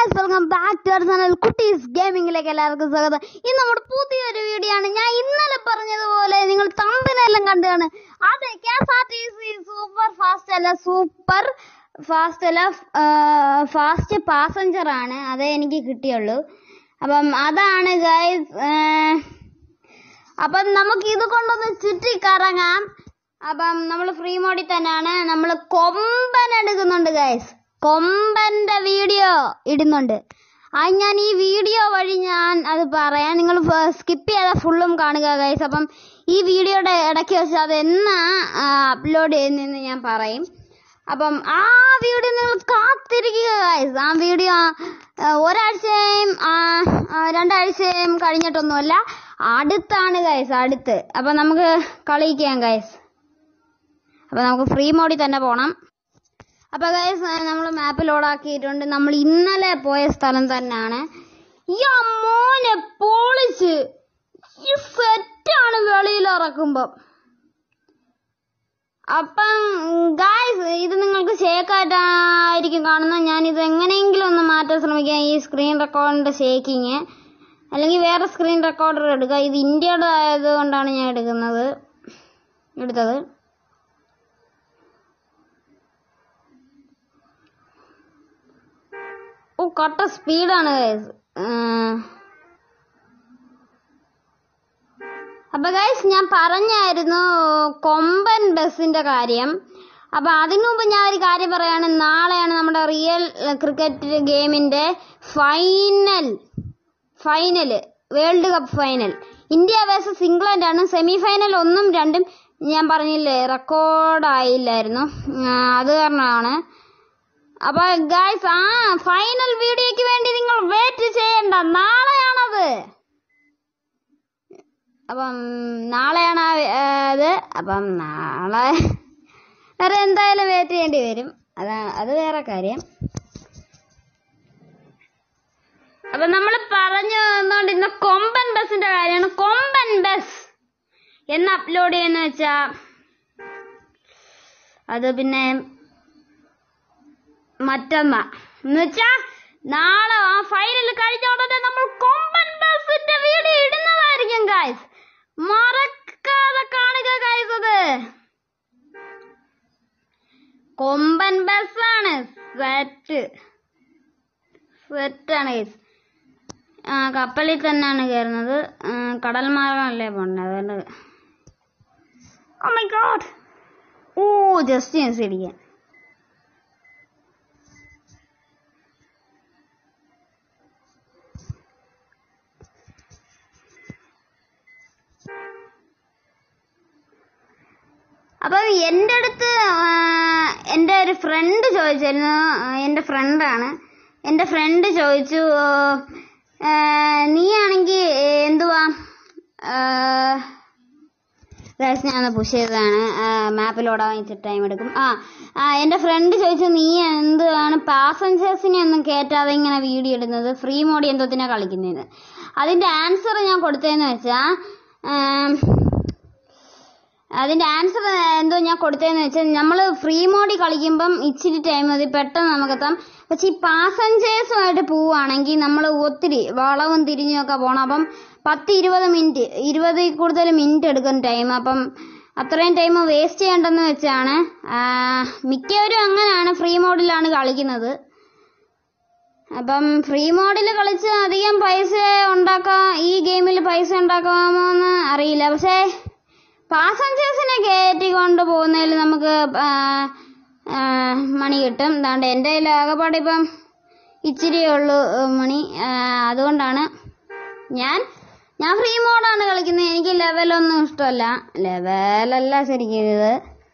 Guys, welcome back to our channel Kuttees ഗെയിമിംഗിലേക്ക് എല്ലാവർക്കും സ്വാഗതം. ഇന്ന് നമ്മുടെ പുതിയൊരു വീഡിയോ ആണ്. ഞാൻ ഇന്നലെ പറഞ്ഞതുപോലെ നിങ്ങൾ തമ്പനെല്ലാം കണ്ടാണ്. അതെ, KSRTC സൂപ്പർ ഫാസ്റ്റ് പാസഞ്ചർ ആണ്. അതേ എനിക്ക് കിട്ടിയുള്ളൂ. അപ്പം അതാണ് ഗൈസ്. അപ്പം നമുക്ക് ഇത് കൊണ്ടൊന്ന് ചുറ്റിക്കറങ്ങാം. അപ്പം നമ്മൾ ഫ്രീ മോഡിൽ തന്നെയാണ്. നമ്മൾ കൊമ്പൻ എടുക്കുന്നുണ്ട് ഗൈസ്. കൊമ്പന്റെ വീഡിയോ ഇടുന്നുണ്ട്. അത് ഞാൻ ഈ വീഡിയോ വഴി ഞാൻ അത് പറയാം. നിങ്ങൾ സ്കിപ്പ് ചെയ്താൽ ഫുള്ളും കാണുക ഗൈസ്. അപ്പം ഈ വീഡിയോയുടെ ഇടയ്ക്ക് വെച്ച് അത് എന്നാ അപ്ലോഡ് ചെയ്യുന്നതെന്ന് ഞാൻ പറയും. അപ്പം ആ വീഡിയോ നിങ്ങൾ കാത്തിരിക്കുക ഗൈസ്. ആ വീഡിയോ ഒരാഴ്ചയും 2 ആഴ്ചയും കഴിഞ്ഞിട്ടൊന്നുമല്ല, അടുത്താണ് ഗൈസ്, അടുത്ത്. അപ്പം നമുക്ക് കളിക്കാം ഗൈസ്. അപ്പം നമുക്ക് ഫ്രീ മോഡിൽ തന്നെ പോകണം. അപ്പോൾ ഗൈസ്, നമ്മൾ മാപ്പ് ലോഡാക്കിയിട്ടുണ്ട്. നമ്മൾ ഇന്നലെ പോയ സ്ഥലം തന്നെയാണ്. ഈ മോനെ പൊളിച്ച് ഈ സെറ്റാണ് വെളിയിൽ ഇറക്കുമ്പം. അപ്പം ഗൈസ്, ഇത് നിങ്ങൾക്ക് ഷേക്കായിട്ടായിരിക്കും കാണുന്നത്. ഞാനിത് എങ്ങനെയെങ്കിലും ഒന്ന് മാറ്റാൻ ശ്രമിക്കാം. ഈ സ്ക്രീൻ റെക്കോർഡിൻ്റെ ഷേക്കിങ്, അല്ലെങ്കിൽ വേറെ സ്ക്രീൻ റെക്കോർഡർ എടുക്കുക. ഇത് ഇന്ത്യയുടെ ആയതുകൊണ്ടാണ് ഞാൻ എടുത്തത്. കട്ട സ്പീഡാണ് ഗൈസ്. അപ്പൊ ഗൈസ്, ഞാൻ പറഞ്ഞായിരുന്നു കൊമ്പൻ ബസിന്റെ കാര്യം. അപ്പൊ അതിനു മുമ്പ് ഞാൻ ഒരു കാര്യം പറയാണ്. നാളെയാണ് നമ്മുടെ റിയൽ ക്രിക്കറ്റ് ഗെയിമിന്റെ final, world cup final. India versus England ആണ്. സെമി ഫൈനൽ 1ഉം 2ഉം ഞാൻ പറഞ്ഞില്ലേ, റെക്കോർഡായില്ലായിരുന്നു. അത് കാരണമാണ്. അപ്പൊ ഗൈസ്, ഫൈനൽ വീഡിയോയ്ക്ക് വേണ്ടി നിങ്ങൾ വെയിറ്റ് ചെയ്യണ്ട. നാളെയാണത്. അപ്പം നാളെയാണ് അത്. അപ്പം നാളെ വരെ എന്തായാലും വെയിറ്റ് ചെയ്യേണ്ടി വരും. അത് വേറെ കാര്യം. അപ്പൊ നമ്മൾ പറഞ്ഞു വന്നോണ്ടിരുന്ന കൊമ്പൻ ബസിന്റെ കാര്യമാണ്. കൊമ്പൻ ബസ് എന്ന് അപ്ലോഡ് ചെയ്യുന്ന വെച്ചാ അത് പിന്നെ മറ്റന്നാ എന്ന് വെച്ചാ നാളെ ആ ഫൈനൽ കഴിഞ്ഞ ഉടനെ നമ്മൾ കൊമ്പൻ ബസിന്റെ വീഡിയോ ഇടുന്നതായിരിക്കും ഗൈസ്. മറക്കാതെ കാണുക ഗൈസ്. അത് കൊമ്പൻ ബസ്സാണ്. സെറ്റാണ് ഗൈസ്. കപ്പലിൽ തന്നെയാണ് കയറുന്നത്. കടൽ മാർഗമല്ലേ പോണ്ടത്, അതുകൊണ്ട് ഓ മൈ ഗോഡ്. ജസ്റ്റ് ഇടിക്കാൻ. അപ്പൊ എൻ്റെ അടുത്ത് എൻ്റെ ഒരു ഫ്രണ്ട് ചോദിച്ചിരുന്നു. എൻ്റെ ഫ്രണ്ടാണ്. എൻ്റെ ഫ്രണ്ട് ചോദിച്ചു, നീ ആണെങ്കിൽ എന്തുവാ ഗൈസ്, ഞാൻ പുഷ് ചെയ്തതാണ്. മാപ്പിലോടാൻ ഇച്ചിരി ടൈം എടുക്കും. എൻ്റെ ഫ്രണ്ട് ചോദിച്ചു, നീ എന്താണ് പാസഞ്ചേഴ്സിനെ ഒന്നും കയറ്റാതെ ഇങ്ങനെ വീഡിയോ ഇടുന്നത്, ഫ്രീ മോഡി എന്തോത്തിനാ കളിക്കുന്നത്? അതിൻ്റെ ആൻസർ ഞാൻ കൊടുത്തതെന്ന് വെച്ചാൽ നമ്മൾ ഫ്രീ മോഡിൽ കളിക്കുമ്പം ഇച്ചിരി ടൈം മതി, പെട്ടെന്ന് നമുക്കെത്താം. പക്ഷെ ഈ പാസഞ്ചേഴ്സുമായിട്ട് പോവുകയാണെങ്കിൽ നമ്മൾ ഒത്തിരി വളവും തിരിഞ്ഞുമൊക്കെ പോകണം. അപ്പം 10-20 മിനിറ്റ്, 20 കൂടുതൽ മിനിറ്റ് എടുക്കും ടൈം. അപ്പം അത്രയും ടൈം വേസ്റ്റ് ചെയ്യേണ്ടെന്ന് വെച്ചാണ്. മിക്കവരും അങ്ങനെയാണ്, ഫ്രീ മോഡിലാണ് കളിക്കുന്നത്. അപ്പം ഫ്രീ മോഡിൽ കളിച്ച് അധികം പൈസ ഉണ്ടാക്കാം, ഈ ഗെയിമിൽ പൈസ ഉണ്ടാക്കാമോ എന്ന് അറിയില്ല. പക്ഷേ പാസഞ്ചേഴ്സിനെ കയറ്റിക്കൊണ്ട് പോകുന്നതിൽ നമുക്ക് മണി കിട്ടും. എന്താണ്ട് എൻ്റെ കയ്യിൽ ആകെപ്പാടെ ഇപ്പം ഇച്ചിരിയേ ഉള്ളൂ മണി. അതുകൊണ്ടാണ് ഞാൻ ഫ്രീ മോഡാണ് കളിക്കുന്നത്. എനിക്ക് ലെവലൊന്നും ഇഷ്ടമല്ല. ലെവലല്ല ശരിക്കും ഇത്.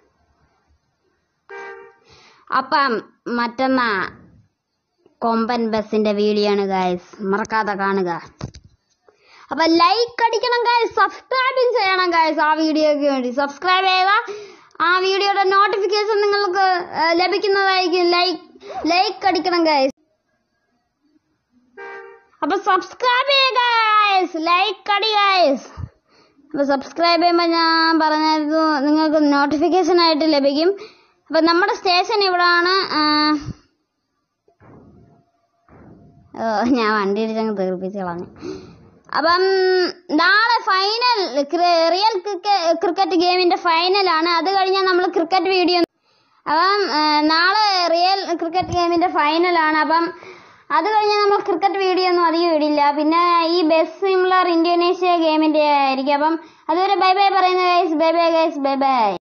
അപ്പം മറ്റന്നാ കൊമ്പൻ ബസിന്റെ വീഡിയോ ആണ് ഗൈസ്, മറക്കാതെ കാണുക. അപ്പൊ ലൈക്ക് അടിക്കണം ഗൈസ്, സബ്സ്ക്രൈബും ചെയ്യണം ഗൈസ്. ആ വീഡിയോയ്ക്ക് വേണ്ടി സബ്സ്ക്രൈബ് ചെയ്താൽ ആ വീഡിയോയുടെ നോട്ടിഫിക്കേഷൻ നിങ്ങൾക്ക് ലഭിക്കുന്നതായിരിക്കും. ലൈക്ക് അടിക്കണം ഗൈസ്. അപ്പൊ സബ്സ്ക്രൈബ് ചെയ്യുക ഗൈസ്, ലൈക്ക് അടി ഗൈസ്. അപ്പൊ സബ്സ്ക്രൈബ് ചെയ്യുമ്പോൾ ഞാൻ പറഞ്ഞായിരുന്നു നിങ്ങൾക്ക് നോട്ടിഫിക്കേഷൻ ആയിട്ട് ലഭിക്കും. അപ്പൊ നമ്മുടെ സ്റ്റേഷൻ ഇവിടാണ്. ഞാൻ വണ്ടി ഇടിച്ചങ്ങ് തീർപ്പിച്ച് കളഞ്ഞു. അപ്പം നാളെ ഫൈനൽ റിയൽ ക്രിക്കറ്റ് ഗെയിമിന്റെ ഫൈനലാണ്. അത് കഴിഞ്ഞാൽ നമ്മൾ ക്രിക്കറ്റ് വീഡിയോ. അപ്പം നാളെ റിയൽ ക്രിക്കറ്റ് ഗെയിമിന്റെ ഫൈനലാണ്. അപ്പം അത് കഴിഞ്ഞാൽ നമ്മൾ ക്രിക്കറ്റ് വീഡിയോ ഒന്നും അധികം ഇടില്ല. പിന്നെ ഈ ബെസ്റ്റ് സിമിലർ ഇന്തോനേഷ്യ ഗെയിമിന്റെ ആയിരിക്കും. അപ്പം അതുവരെ ബൈ ബൈ പറയുന്ന guys. Bye bye guys. Bye by.